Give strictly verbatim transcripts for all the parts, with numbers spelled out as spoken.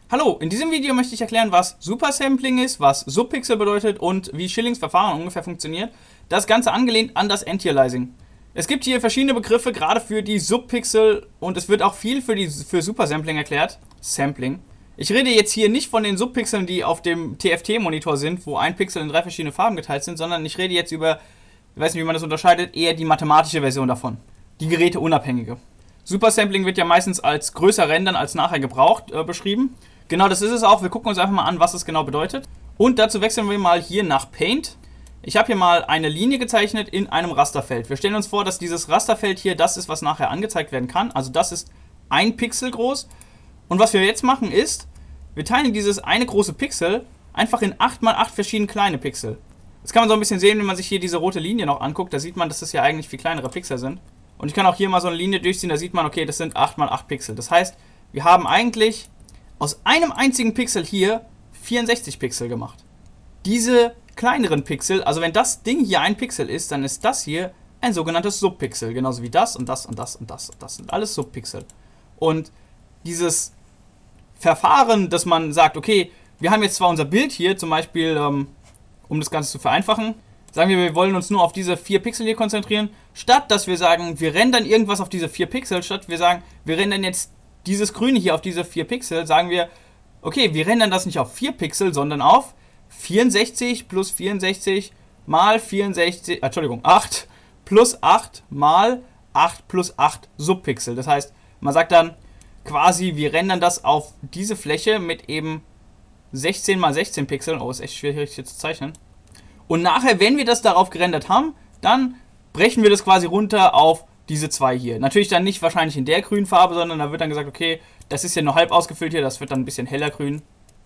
Hallo, in diesem Video möchte ich erklären, was Supersampling ist, was Subpixel bedeutet und wie Schillings Verfahren ungefähr funktioniert. Das Ganze angelehnt an das Antialiasing. Es gibt hier verschiedene Begriffe, gerade für die Subpixel, und es wird auch viel für, die, für Supersampling erklärt. Sampling. Ich rede jetzt hier nicht von den Subpixeln, die auf dem T F T-Monitor sind, wo ein Pixel in drei verschiedene Farben geteilt sind, sondern ich rede jetzt über, ich weiß nicht, wie man das unterscheidet, eher die mathematische Version davon. Die geräteunabhängige. Supersampling wird ja meistens als größer rendern als nachher gebraucht äh, beschrieben. Genau, das ist es auch. Wir gucken uns einfach mal an, was es genau bedeutet. Und dazu wechseln wir mal hier nach Paint. Ich habe hier mal eine Linie gezeichnet in einem Rasterfeld. Wir stellen uns vor, dass dieses Rasterfeld hier das ist, was nachher angezeigt werden kann. Also das ist ein Pixel groß. Und was wir jetzt machen ist, wir teilen dieses eine große Pixel einfach in acht mal acht verschiedene kleine Pixel. Das kann man so ein bisschen sehen, wenn man sich hier diese rote Linie noch anguckt. Da sieht man, dass das ja eigentlich viel kleinere Pixel sind. Und ich kann auch hier mal so eine Linie durchziehen, da sieht man, okay, das sind acht mal acht Pixel. Das heißt, wir haben eigentlich aus einem einzigen Pixel hier vierundsechzig Pixel gemacht. Diese kleineren Pixel, also wenn das Ding hier ein Pixel ist, dann ist das hier ein sogenanntes Subpixel. Genauso wie das und das und das und das. Das sind alles Subpixel. Und dieses Verfahren, dass man sagt, okay, wir haben jetzt zwar unser Bild hier, zum Beispiel, ähm, um das Ganze zu vereinfachen, sagen wir, wir wollen uns nur auf diese vier Pixel hier konzentrieren, statt dass wir sagen, wir rendern irgendwas auf diese vier Pixel, statt wir sagen, wir rendern jetzt dieses Grüne hier auf diese vier Pixel, sagen wir, okay, wir rendern das nicht auf vier Pixel, sondern auf vierundsechzig plus vierundsechzig mal vierundsechzig, Entschuldigung, acht plus acht mal acht plus acht Subpixel. Das heißt, man sagt dann quasi, wir rendern das auf diese Fläche mit eben sechzehn mal sechzehn Pixeln. Oh, ist echt schwierig hier zu zeichnen. Und nachher, wenn wir das darauf gerendert haben, dann brechen wir das quasi runter auf diese zwei hier. Natürlich dann nicht wahrscheinlich in der grünen Farbe, sondern da wird dann gesagt, okay, das ist ja nur halb ausgefüllt hier, das wird dann ein bisschen heller grün.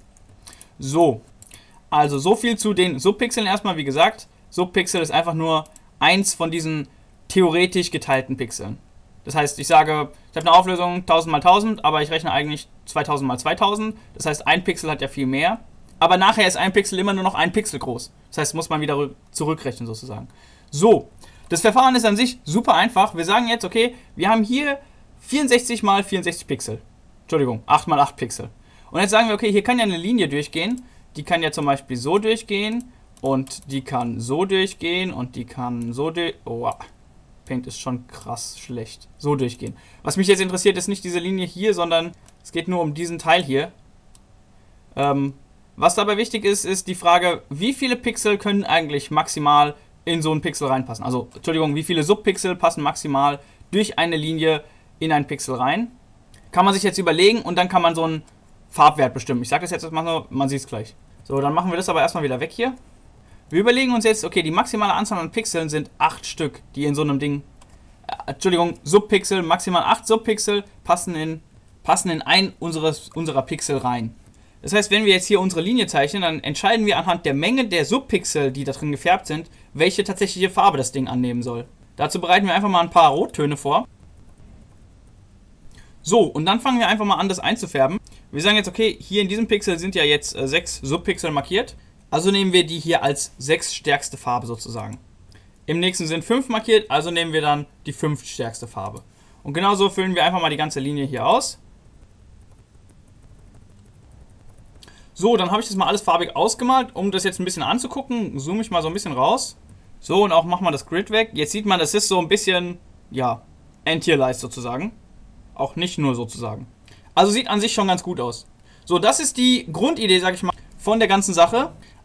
So, also so viel zu den Subpixeln erstmal. Wie gesagt, Subpixel ist einfach nur eins von diesen theoretisch geteilten Pixeln. Das heißt, ich sage, ich habe eine Auflösung tausend mal tausend, aber ich rechne eigentlich zweitausend mal zweitausend. Das heißt, ein Pixel hat ja viel mehr. Aber nachher ist ein Pixel immer nur noch ein Pixel groß. Das heißt, muss man wieder zurückrechnen sozusagen. So, das Verfahren ist an sich super einfach. Wir sagen jetzt, okay, wir haben hier vierundsechzig mal vierundsechzig Pixel. Entschuldigung, acht mal acht Pixel. Und jetzt sagen wir, okay, hier kann ja eine Linie durchgehen. Die kann ja zum Beispiel so durchgehen und die kann so durchgehen und die kann so durchgehen. Oh, Paint ist schon krass schlecht. So durchgehen. Was mich jetzt interessiert, ist nicht diese Linie hier, sondern es geht nur um diesen Teil hier. Ähm, was dabei wichtig ist, ist die Frage, wie viele Pixel können eigentlich maximal in so einen Pixel reinpassen. Also, Entschuldigung, wie viele Subpixel passen maximal durch eine Linie in einen Pixel rein. Kann man sich jetzt überlegen und dann kann man so einen Farbwert bestimmen. Ich sage das jetzt erstmal so, man sieht es gleich. So, dann machen wir das aber erstmal wieder weg hier. Wir überlegen uns jetzt, okay, die maximale Anzahl an Pixeln sind acht Stück, die in so einem Ding, äh, Entschuldigung, Subpixel, maximal acht Subpixel passen in, passen in ein unseres, unserer Pixel rein. Das heißt, wenn wir jetzt hier unsere Linie zeichnen, dann entscheiden wir anhand der Menge der Subpixel, die da drin gefärbt sind, welche tatsächliche Farbe das Ding annehmen soll. Dazu bereiten wir einfach mal ein paar Rottöne vor. So, und dann fangen wir einfach mal an, das einzufärben. Wir sagen jetzt, okay, hier in diesem Pixel sind ja jetzt äh, sechs Subpixel markiert. Also nehmen wir die hier als sechs stärkste Farbe sozusagen. Im nächsten sind fünf markiert, also nehmen wir dann die fünf stärkste Farbe. Und genauso füllen wir einfach mal die ganze Linie hier aus. So, dann habe ich das mal alles farbig ausgemalt. Um das jetzt ein bisschen anzugucken, zoome ich mal so ein bisschen raus. So, und auch machen wir das Grid weg. Jetzt sieht man, das ist so ein bisschen, ja, antialized sozusagen. Auch nicht nur sozusagen. Also sieht an sich schon ganz gut aus. So, das ist die Grundidee, sag ich mal, von der ganzen Sache.